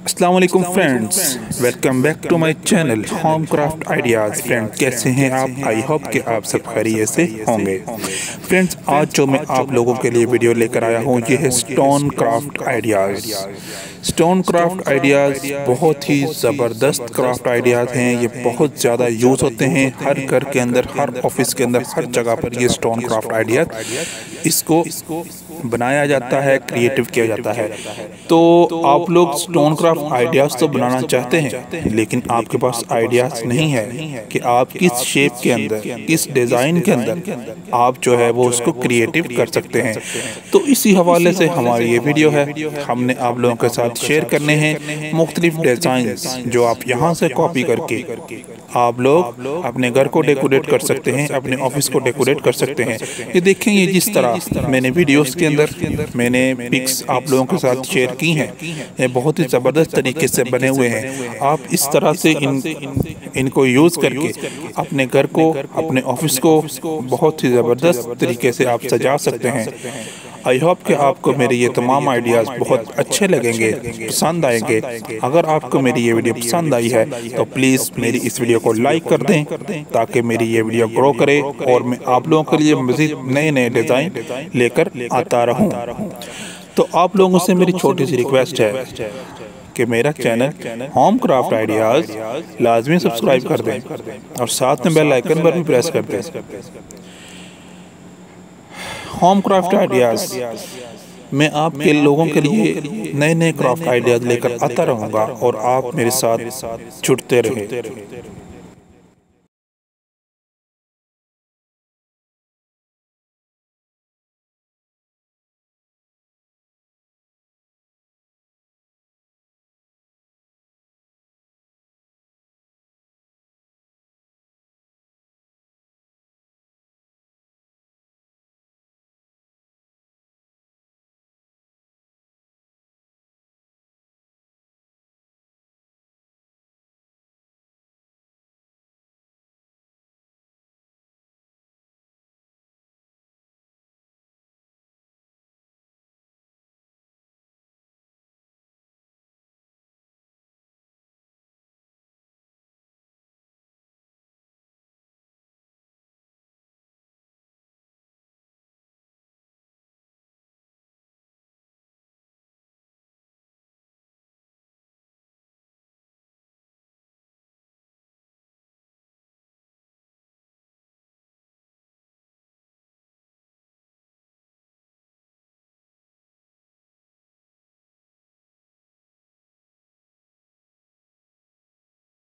अस्सलाम वालेकुम friends, welcome back to my channel home craft ideas. Friends, कैसे हैं आप? आई होप कि आप सब खैरियत से होंगे। फ्रेंड्स, आज जो मैं आप लोगों के लिए वीडियो लेकर आया हूँ ये है stone craft ideas. Stone craft ideas बहुत ही ज़बरदस्त क्राफ्ट आइडियाज़ हैं। ये बहुत ज़्यादा यूज़ होते हैं हर घर के अंदर, हर ऑफिस के अंदर, हर जगह पर ये स्टोन क्राफ्ट आइडियाज़ इसको बनाया जाता है, क्रिएटिव किया जाता है। तो आप लोग स्टोन क्राफ्ट आइडियाज़ तो बनाना चाहते हैं, लेकिन आपके पास आइडियाज़ नहीं है कि आप किस शेप के अंदर, किस डिज़ाइन के अंदर आप जो है वो उसको क्रिएटिव कर सकते हैं। तो इसी हवाले से हमारी ये वीडियो है। हमने आप लोगों के साथ शेयर करने हैं मुख्तलिफ डिज़ाइंस जो आप यहाँ से कॉपी करके आप लोग अपने घर को डेकोरेट कर सकते हैं, अपने ऑफिस को डेकोरेट कर सकते हैं। ये देखें, ये जिस तरह मैंने वीडियोस के अंदर मैंने पिक्स आप लोगों के साथ शेयर की हैं, ये बहुत ही ज़बरदस्त तरीके से बने हुए हैं। आप इस तरह से इनको यूज़ करके अपने घर को, अपने ऑफिस को बहुत ही ज़बरदस्त तरीके से आप सजा सकते हैं। आई होप कि आपको मेरे ये तमाम आइडियाज़ बहुत अच्छे लगेंगे, पसंद आएंगे। अगर आपको मेरी ये वीडियो पसंद आई है तो प्लीज़ मेरी इस वीडियो को लाइक कर दें ताकि मेरी ये वीडियो ग्रो करे और मैं आप लोगों के लिए मज़ीद नए नए डिज़ाइन लेकर आता रहूं। तो आप लोगों से मेरी छोटी सी रिक्वेस्ट है कि मेरा चैनल होम क्राफ्ट आइडियाज़ लाजमी सब्सक्राइब कर दें और साथ में बेल आइकन पर भी प्रेस कर दें। होम क्राफ्ट आइडियाज़ मैं आपके लोगों के लिए नए नए क्राफ्ट आइडियाज़ लेकर आता रहूँगा और आप मेरे साथ जुड़ते रहें।